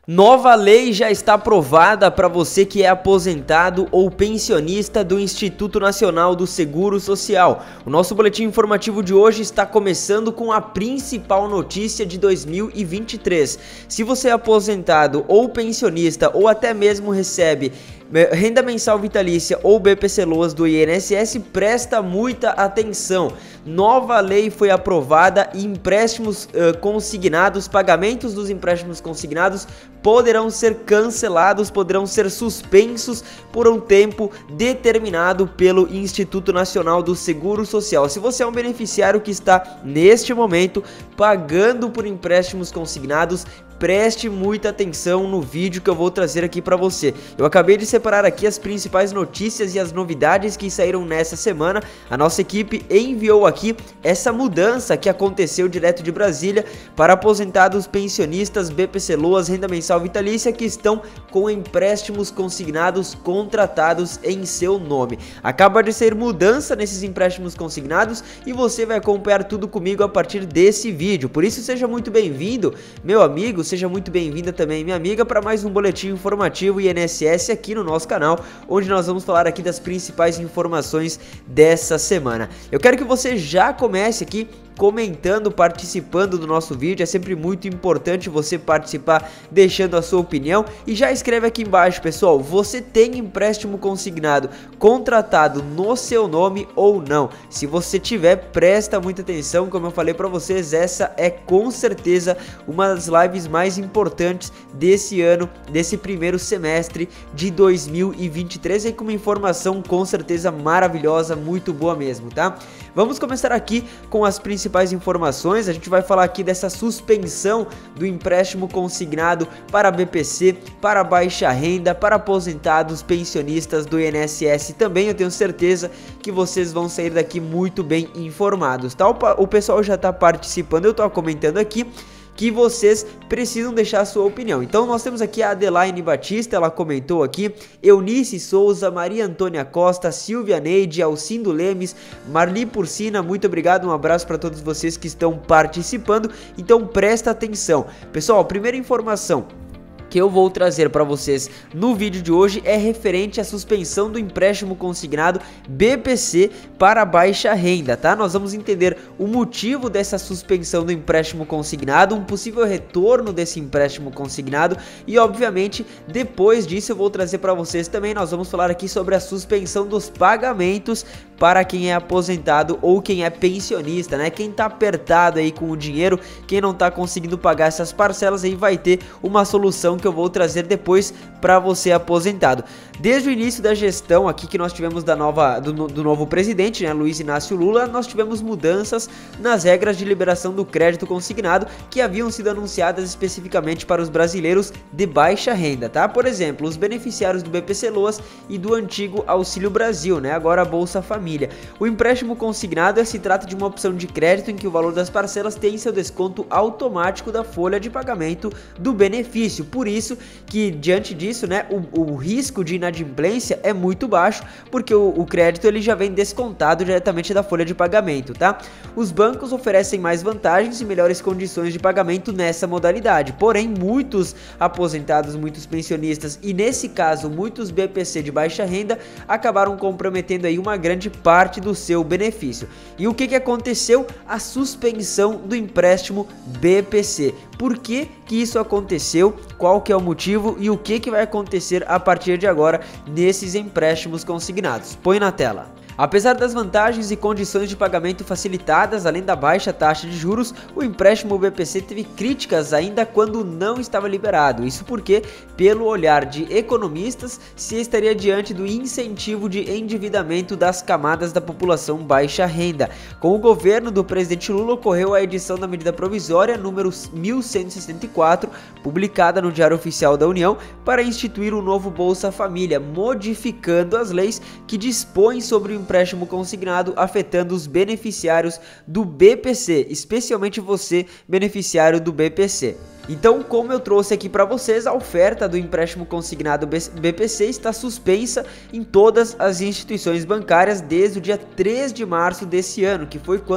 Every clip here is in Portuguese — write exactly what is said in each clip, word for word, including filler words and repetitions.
Nova lei já está aprovada para você que é aposentado ou pensionista do Instituto Nacional do Seguro Social. O nosso boletim informativo de hoje está começando com a principal notícia de dois mil e vinte e três. Se você é aposentado ou pensionista ou até mesmo recebe renda mensal vitalícia ou B P C Loas do I N S S, presta muita atenção. Nova lei foi aprovada e empréstimos uh, consignados, pagamentos dos empréstimos consignados poderão ser cancelados, poderão ser suspensos por um tempo determinado pelo Instituto Nacional do Seguro Social. Se você é um beneficiário que está neste momento pagando por empréstimos consignados, preste muita atenção no vídeo que eu vou trazer aqui para você. Eu acabei de separar aqui as principais notícias e as novidades que saíram nessa semana. A nossa equipe enviou aqui essa mudança que aconteceu direto de Brasília para aposentados, pensionistas, B P C Loas, renda mensal vitalícia que estão com empréstimos consignados contratados em seu nome. Acaba de sair mudança nesses empréstimos consignados e você vai acompanhar tudo comigo a partir desse vídeo. Por isso, seja muito bem-vindo, meu amigo. Seja muito bem-vinda também, minha amiga, para mais um boletim informativo I N S S aqui no nosso canal, onde nós vamos falar aqui das principais informações dessa semana. Eu quero que você já comece aqui comentando, participando do nosso vídeo. É sempre muito importante você participar, deixando a sua opinião. E já escreve aqui embaixo, pessoal, você tem empréstimo consignado contratado no seu nome ou não? Se você tiver, presta muita atenção. Como eu falei para vocês, essa é com certeza uma das lives mais importantes desse ano, desse primeiro semestre de dois mil e vinte e três, e com uma informação com certeza maravilhosa, muito boa mesmo, tá? Vamos começar aqui com as principais informações. A gente vai falar aqui dessa suspensão do empréstimo consignado para B P C, para baixa renda, para aposentados, pensionistas do I N S S também. Eu tenho certeza que vocês vão sair daqui muito bem informados, tá? O pessoal já está participando, eu estou comentando aqui que vocês precisam deixar a sua opinião. Então nós temos aqui a Adelaine Batista, ela comentou aqui, Eunice Souza, Maria Antônia Costa, Silvia Neide, Alcindo Lemes, Marli Porcina, muito obrigado, um abraço para todos vocês que estão participando. Então presta atenção. Pessoal, primeira informação que eu vou trazer para vocês no vídeo de hoje é referente à suspensão do empréstimo consignado B P C para baixa renda, tá? Nós vamos entender o motivo dessa suspensão do empréstimo consignado, um possível retorno desse empréstimo consignado e, obviamente, depois disso eu vou trazer para vocês também, nós vamos falar aqui sobre a suspensão dos pagamentos para quem é aposentado ou quem é pensionista, né? Quem tá apertado aí com o dinheiro, quem não tá conseguindo pagar essas parcelas, aí vai ter uma solução que eu vou trazer depois para você aposentado. Desde o início da gestão aqui que nós tivemos da nova, do, do novo presidente, né, Luiz Inácio Lula, nós tivemos mudanças nas regras de liberação do crédito consignado que haviam sido anunciadas especificamente para os brasileiros de baixa renda, tá? Por exemplo, os beneficiários do B P C Loas e do antigo Auxílio Brasil, né, agora a Bolsa Família. O empréstimo consignado se trata de uma opção de crédito em que o valor das parcelas tem seu desconto automático da folha de pagamento do benefício. Por isso que, diante disso, né, o, o risco de inadimplência é muito baixo, porque o, o crédito ele já vem descontado diretamente da folha de pagamento, tá? Os bancos oferecem mais vantagens e melhores condições de pagamento nessa modalidade, porém muitos aposentados, muitos pensionistas e, nesse caso, muitos B P C de baixa renda acabaram comprometendo aí uma grande parte do seu benefício. E o que que aconteceu? A suspensão do empréstimo B P C. Por que que isso aconteceu? Qual que é o motivo e o que que vai acontecer a partir de agora nesses empréstimos consignados? Põe na tela. Apesar das vantagens e condições de pagamento facilitadas, além da baixa taxa de juros, o empréstimo B P C teve críticas ainda quando não estava liberado. Isso porque, pelo olhar de economistas, se estaria diante do incentivo de endividamento das camadas da população baixa renda. Com o governo do presidente Lula, ocorreu a edição da medida provisória número mil cento e sessenta e quatro, publicada no Diário Oficial da União, para instituir o novo Bolsa Família, modificando as leis que dispõem sobre o empréstimo consignado, afetando os beneficiários do B P C, especialmente você, beneficiário do B P C. Então, como eu trouxe aqui para vocês, a oferta do empréstimo consignado B P C está suspensa em todas as instituições bancárias desde o dia três de março desse ano, que foi quando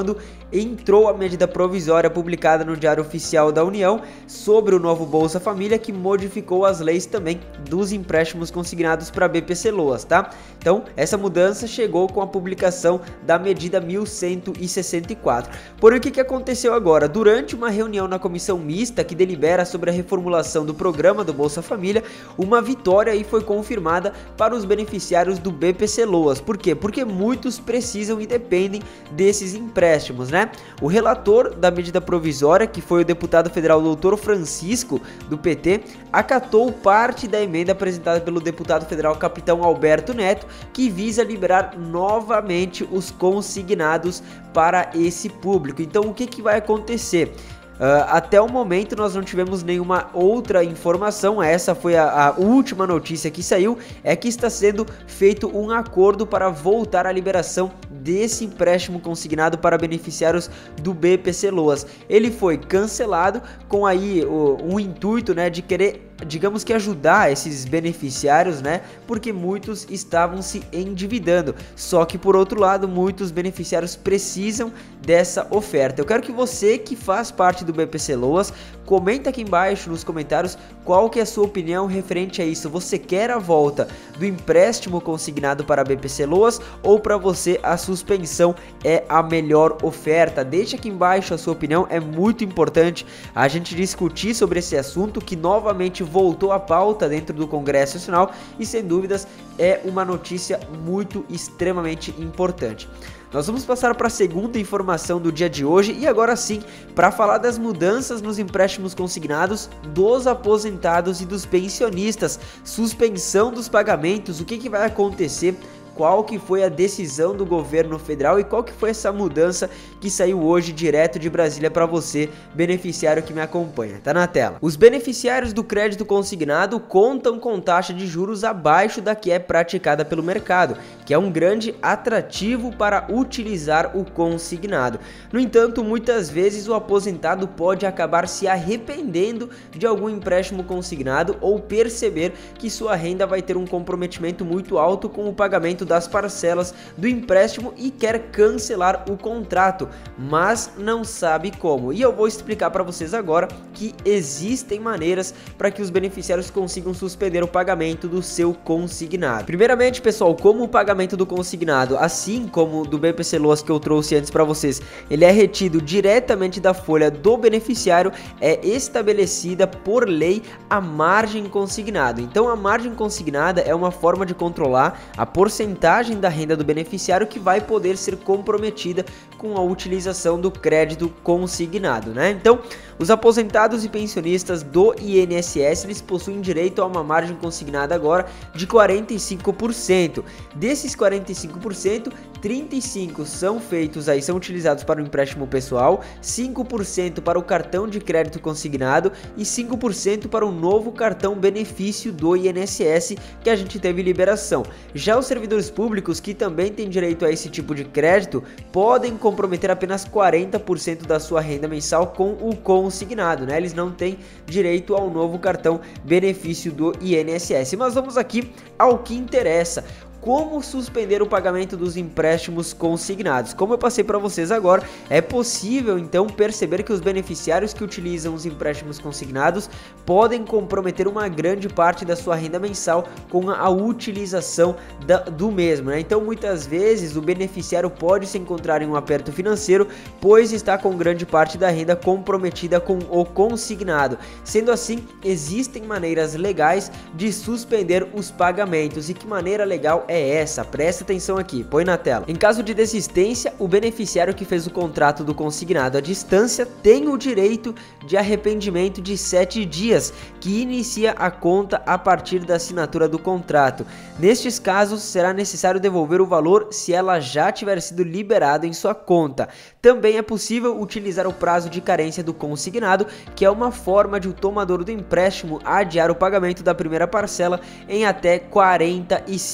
entrou a medida provisória publicada no Diário Oficial da União sobre o novo Bolsa Família, que modificou as leis também dos empréstimos consignados para B P C Loas, tá? Então, essa mudança chegou com a publicação da medida mil cento e sessenta e quatro. Porém, o que que aconteceu agora? Durante uma reunião na comissão mista que delibera sobre a reformulação do programa do Bolsa Família, uma vitória aí foi confirmada para os beneficiários do B P C Loas. Por quê? Porque muitos precisam e dependem desses empréstimos, né? O relator da medida provisória, que foi o deputado federal doutor Francisco, do P T, acatou parte da emenda apresentada pelo deputado federal capitão Alberto Neto, que visa liberar novamente os consignados para esse público. Então, o que que vai acontecer? Uh, até o momento nós não tivemos nenhuma outra informação, essa foi a, a última notícia que saiu, é que está sendo feito um acordo para voltar à liberação desse empréstimo consignado para beneficiários do B P C Loas. Ele foi cancelado com aí o, um intuito, né, de querer, digamos que ajudar esses beneficiários, né? Porque muitos estavam se endividando. Só que por outro lado, muitos beneficiários precisam dessa oferta. Eu quero que você que faz parte do B P C Loas, comenta aqui embaixo nos comentários qual que é a sua opinião referente a isso. Você quer a volta do empréstimo consignado para B P C Loas ou para você a suspensão é a melhor oferta? Deixa aqui embaixo a sua opinião, é muito importante a gente discutir sobre esse assunto que novamente voltou à pauta dentro do Congresso Nacional e sem dúvidas é uma notícia muito extremamente importante. Nós vamos passar para a segunda informação do dia de hoje e agora sim para falar das mudanças nos empréstimos consignados dos aposentados e dos pensionistas, suspensão dos pagamentos, o que que vai acontecer, qual que foi a decisão do governo federal e qual que foi essa mudança que saiu hoje direto de Brasília para você, beneficiário que me acompanha. Tá na tela. Os beneficiários do crédito consignado contam com taxa de juros abaixo da que é praticada pelo mercado, que é um grande atrativo para utilizar o consignado. No entanto, muitas vezes o aposentado pode acabar se arrependendo de algum empréstimo consignado ou perceber que sua renda vai ter um comprometimento muito alto com o pagamento das parcelas do empréstimo e quer cancelar o contrato, mas não sabe como. E eu vou explicar para vocês agora que existem maneiras para que os beneficiários consigam suspender o pagamento do seu consignado. Primeiramente, pessoal, como o pagamento do consignado, assim como do B P C Loas que eu trouxe antes para vocês, ele é retido diretamente da folha do beneficiário, é estabelecida por lei a margem consignada. Então, a margem consignada é uma forma de controlar a porcentagem da renda do beneficiário que vai poder ser comprometida com a utilização do crédito consignado, né? Então, os aposentados e pensionistas do I N S S, eles possuem direito a uma margem consignada agora de quarenta e cinco por cento. Desses quarenta e cinco por cento, trinta e cinco por cento são feitos aí, são utilizados para o empréstimo pessoal, cinco por cento para o cartão de crédito consignado e cinco por cento para o novo cartão benefício do I N S S que a gente teve liberação. Já os servidores públicos que também têm direito a esse tipo de crédito podem comprometer apenas quarenta por cento da sua renda mensal com o consignado, né? Eles não têm direito ao novo cartão benefício do I N S S. Mas vamos aqui ao que interessa. Como suspender o pagamento dos empréstimos consignados? Como eu passei para vocês agora, é possível então perceber que os beneficiários que utilizam os empréstimos consignados podem comprometer uma grande parte da sua renda mensal com a utilização da, do mesmo, né? Então muitas vezes o beneficiário pode se encontrar em um aperto financeiro, pois está com grande parte da renda comprometida com o consignado. Sendo assim, existem maneiras legais de suspender os pagamentos. E que maneira legal é essa? Presta atenção aqui, põe na tela. Em caso de desistência, o beneficiário que fez o contrato do consignado à distância tem o direito de arrependimento de sete dias, que inicia a conta a partir da assinatura do contrato. Nestes casos, será necessário devolver o valor se ela já tiver sido liberada em sua conta. Também é possível utilizar o prazo de carência do consignado, que é uma forma de o tomador do empréstimo adiar o pagamento da primeira parcela em até quarenta e cinco dias.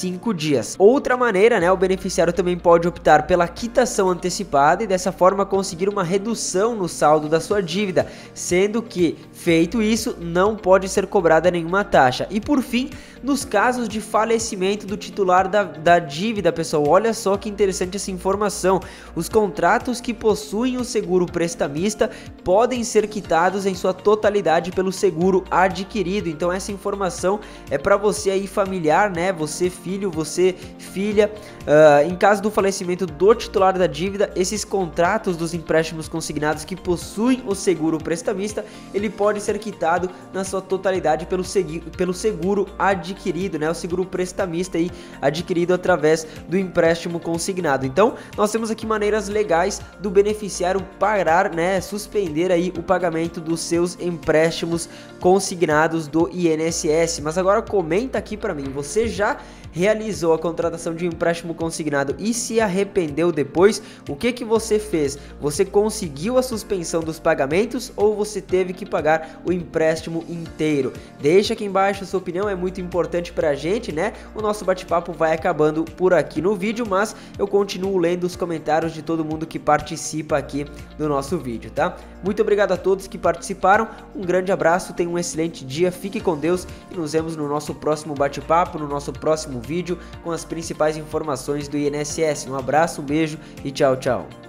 dias. Outra maneira, né, o beneficiário também pode optar pela quitação antecipada e dessa forma conseguir uma redução no saldo da sua dívida, sendo que, feito isso, não pode ser cobrada nenhuma taxa. E por fim, nos casos de falecimento do titular da, da dívida, pessoal, olha só que interessante essa informação. Os contratos que possuem o seguro prestamista podem ser quitados em sua totalidade pelo seguro adquirido. Então essa informação é para você aí familiar, né? Você filho, você filha. Uh, em caso do falecimento do titular da dívida, esses contratos dos empréstimos consignados que possuem o seguro prestamista, ele pode ser quitado na sua totalidade pelo, segui pelo seguro adquirido, né? O seguro prestamista aí adquirido através do empréstimo consignado. Então, nós temos aqui maneiras legais do beneficiário parar, né? Suspender aí o pagamento dos seus empréstimos consignados do I N S S. Mas agora comenta aqui para mim, você já realizou a contratação de um empréstimo consignado e se arrependeu depois? O que que você fez? Você conseguiu a suspensão dos pagamentos ou você teve que pagar o empréstimo inteiro? Deixa aqui embaixo a sua opinião, é muito importante pra gente, né? O nosso bate-papo vai acabando por aqui no vídeo, mas eu continuo lendo os comentários de todo mundo que participa aqui do nosso vídeo, tá? Muito obrigado a todos que participaram, um grande abraço, tenha um excelente dia, fique com Deus e nos vemos no nosso próximo bate-papo, no nosso próximo vídeo com as principais informações do I N S S. Um abraço, um beijo e tchau, tchau.